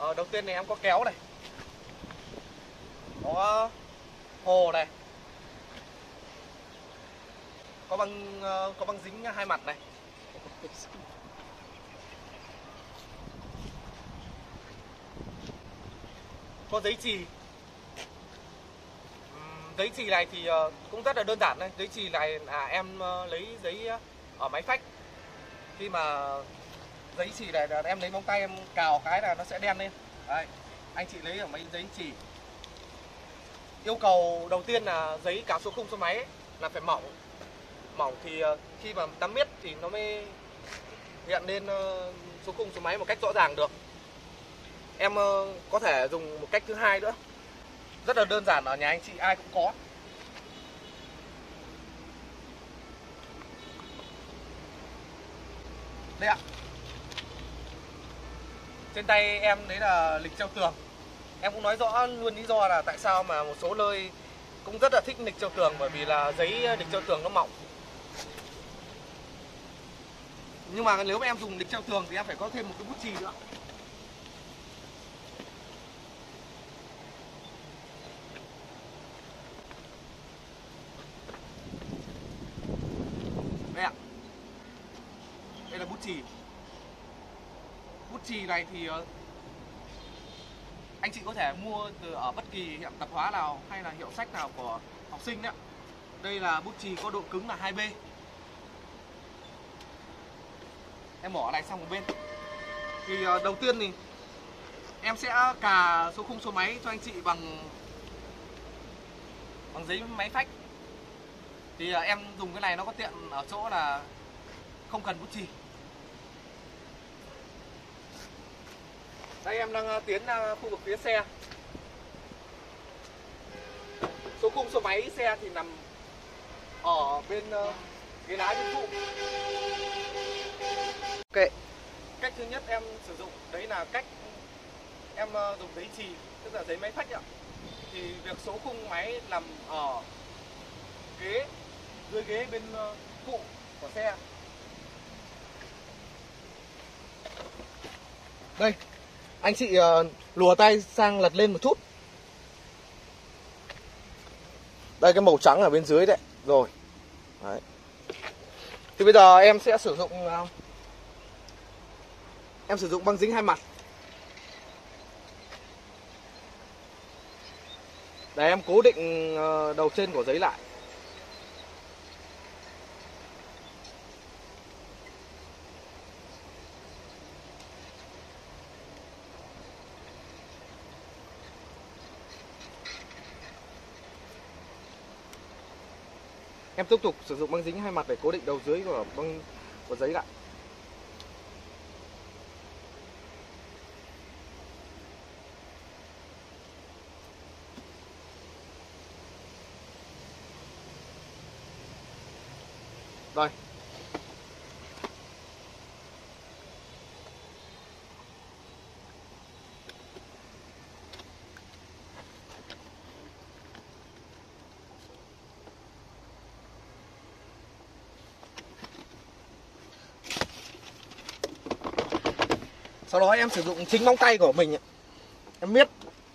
Đầu tiên này em có kéo này, có hồ này, có băng dính hai mặt này, có giấy chì. Giấy chì này thì cũng rất là đơn giản đây. Giấy chì này là em lấy giấy ở máy phách. Khi mà giấy chì này là em lấy móng tay em cào cái là nó sẽ đen lên. Đây, anh chị lấy ở mấy giấy chì. Yêu cầu đầu tiên là giấy cào số khung số máy ấy, là phải mỏng. Mỏng thì khi mà đắm miết thì nó mới hiện lên số khung số máy một cách rõ ràng được. Em có thể dùng một cách thứ hai nữa, rất là đơn giản, ở nhà anh chị ai cũng có. Đây ạ. Trên tay em đấy là lịch treo tường. Em cũng nói rõ luôn lý do là tại sao mà một số nơi cũng rất là thích lịch treo tường, bởi vì là giấy lịch treo tường nó mỏng. Nhưng mà nếu mà em dùng lịch treo tường thì em phải có thêm một cái bút chì nữa. Đây ạ. Đây là bút chì. Bút chì này thì anh chị có thể mua ở bất kỳ hiệu tạp hóa nào hay là hiệu sách nào của học sinh đấy. Đây là bút chì có độ cứng là 2B. Em bỏ này sang một bên. Thì đầu tiên thì em sẽ cà số khung số máy cho anh chị bằng giấy máy phách. Thì em dùng cái này nó có tiện ở chỗ là không cần bút chì. Đây em đang tiến khu vực phía xe. Số khung số máy xe thì nằm ở bên ghế lái bên phụ. Ok. Cách thứ nhất em sử dụng đấy là cách em dùng giấy chì, tức là giấy máy phách ạ. Thì việc số khung máy nằm ở dưới ghế bên phụ của xe. Đây, anh chị lùa tay sang lật lên một chút. Đây, cái màu trắng ở bên dưới đấy. Rồi. Đấy. Thì bây giờ em sẽ sử dụng băng dính hai mặt. Để em cố định đầu trên của giấy lại. Em tiếp tục sử dụng băng dính hai mặt để cố định đầu dưới của giấy lại. Rồi. Sau đó em sử dụng chính móng tay của mình, em miết.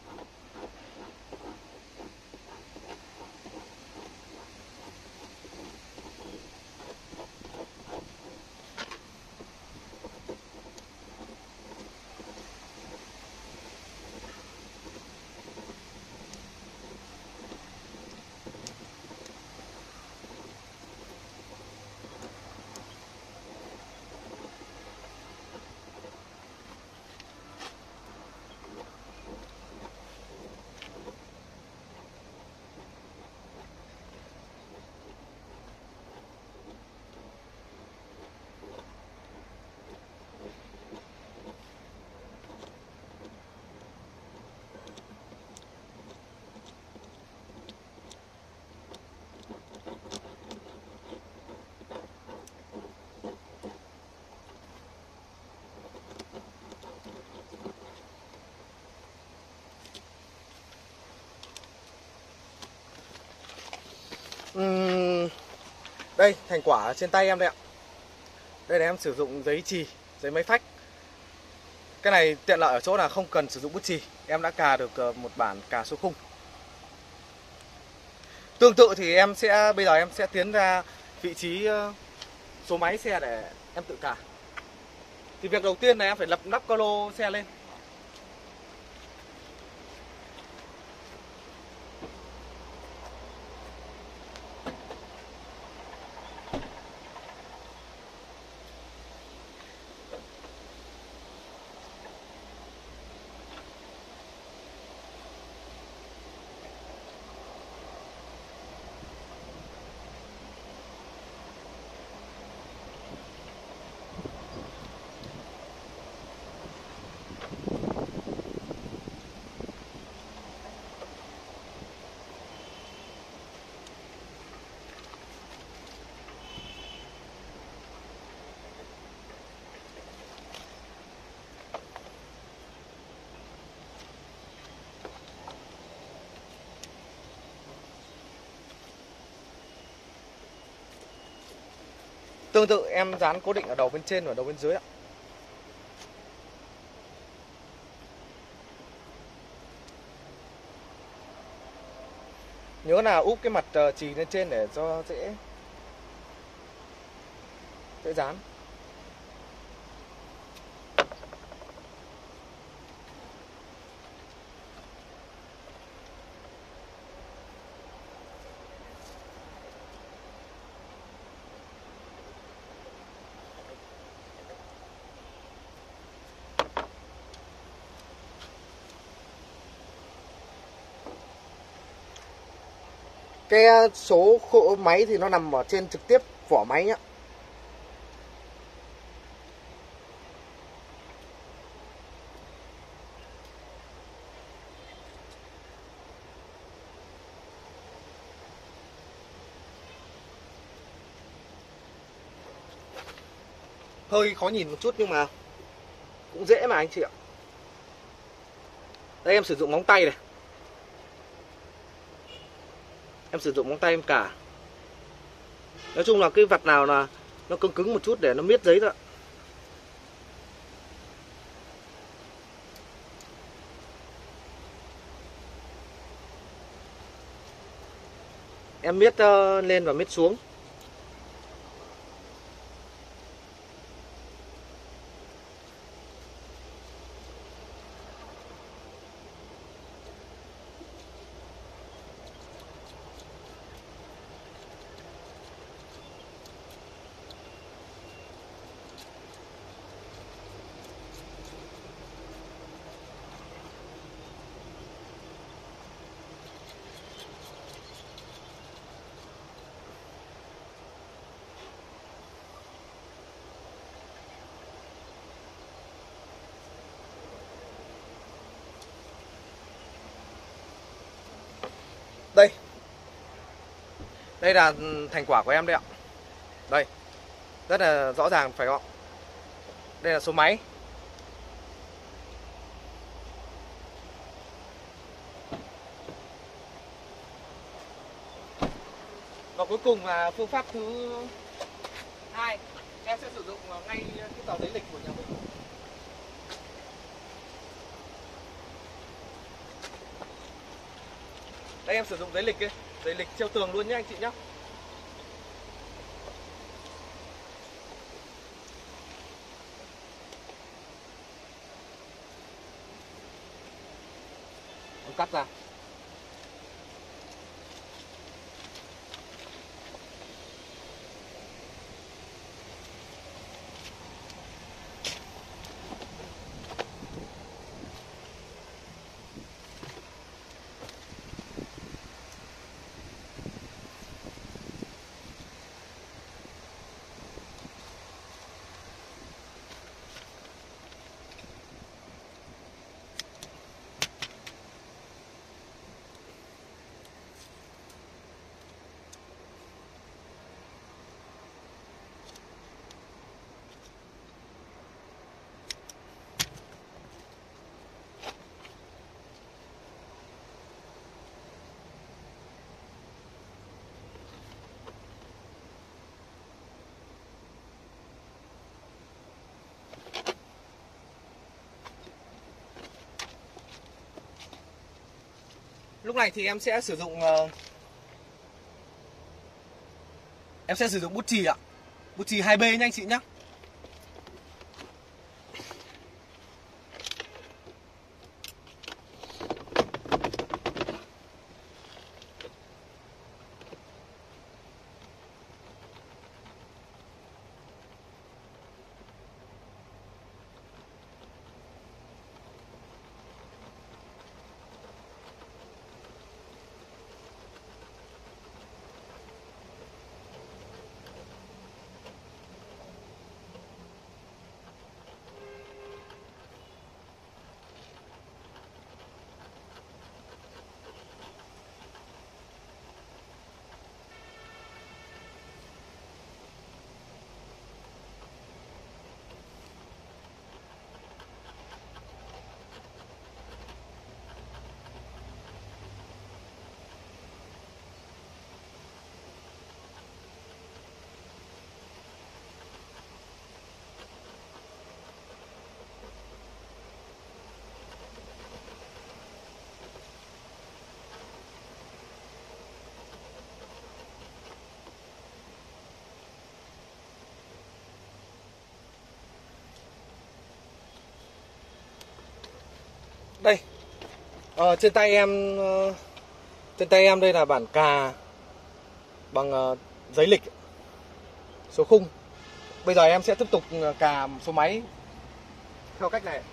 Đây, thành quả trên tay em đây ạ. Đây là em sử dụng giấy chì, giấy máy phách. Cái này tiện lợi ở chỗ là không cần sử dụng bút chì, em đã cà được một bản cà số khung. Tương tự thì bây giờ em sẽ tiến ra vị trí số máy xe để em tự cà. Thì việc đầu tiên là em phải lập nắp cơ lô xe lên. Tương tự em dán cố định ở đầu bên trên và đầu bên dưới ạ. Nhớ là úp cái mặt chì lên trên để cho dễ dán. Cái số máy thì nó nằm ở trên trực tiếp vỏ máy nhé. Hơi khó nhìn một chút nhưng mà cũng dễ mà anh chị ạ. Đây em sử dụng móng tay này. Em sử dụng móng tay em cả. Nói chung là cái vặt nào là nó cứng cứng một chút để nó miết giấy thôi. Em miết lên và miết xuống. Đây. Đây là thành quả của em đây ạ. Đây. Rất là rõ ràng phải không? Đây là số máy. Và cuối cùng là phương pháp thứ hai, em sẽ sử dụng ngay cái tờ giấy lịch của nhà mình. Đây em sử dụng giấy lịch ấy, giấy lịch treo tường luôn nhé anh chị nhé. Em cắt ra. Lúc này thì em sẽ sử dụng bút chì ạ. Bút chì 2B nha anh chị nhé. Đây, trên tay em đây là bản cà bằng giấy lịch số khung. Bây giờ em sẽ tiếp tục cà số máy theo cách này.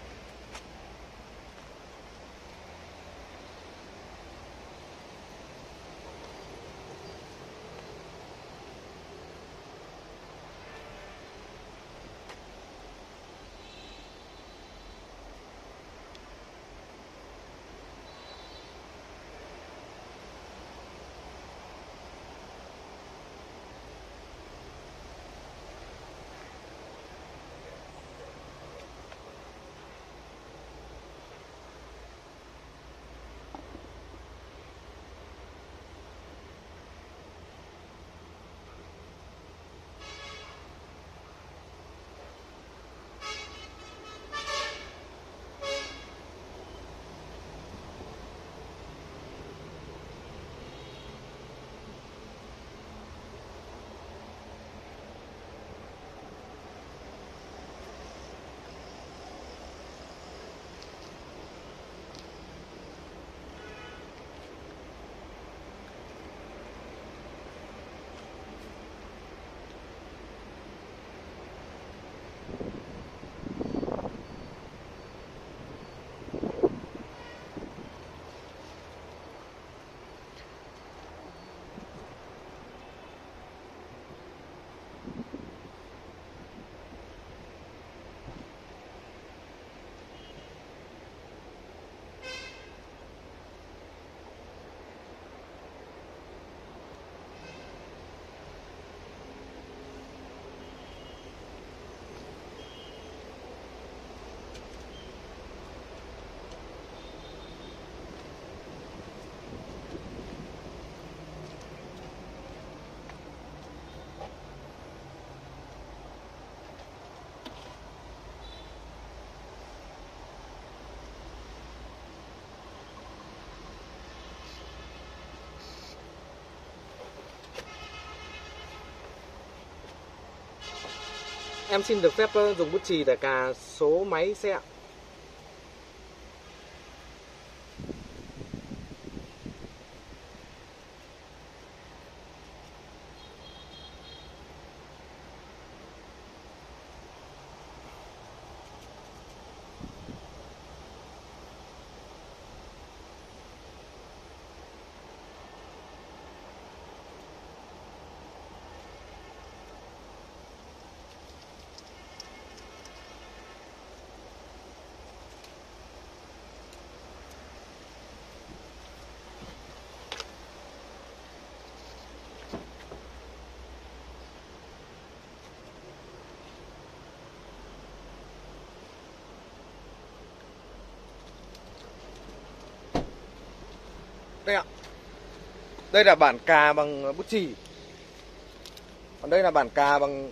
Em xin được phép dùng bút chì để cà số máy xe ạ. Đây ạ. Đây là bản cà bằng bút chì. Còn đây là bản cà bằng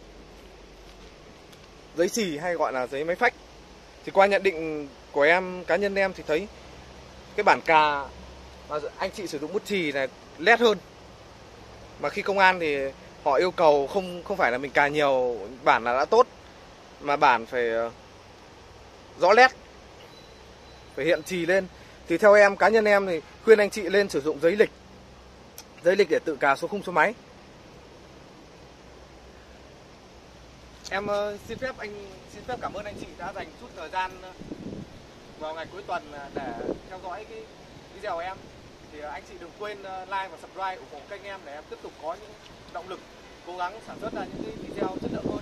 giấy xì hay gọi là giấy máy phách. Thì qua nhận định của em, cá nhân em thì thấy cái bản cà mà anh chị sử dụng bút chì này nét hơn. Mà khi công an thì họ yêu cầu không phải là mình cài nhiều bản là đã tốt, mà bản phải rõ nét, phải hiện chì lên. Thì theo em, cá nhân em thì khuyên anh chị lên sử dụng giấy lịch để tự cà số khung số máy. Em xin phép cảm ơn anh chị đã dành chút thời gian vào ngày cuối tuần để theo dõi cái video của em. Thì anh chị đừng quên like và subscribe ủng hộ kênh em để em tiếp tục có những động lực cố gắng sản xuất ra những cái video chất lượng hơn.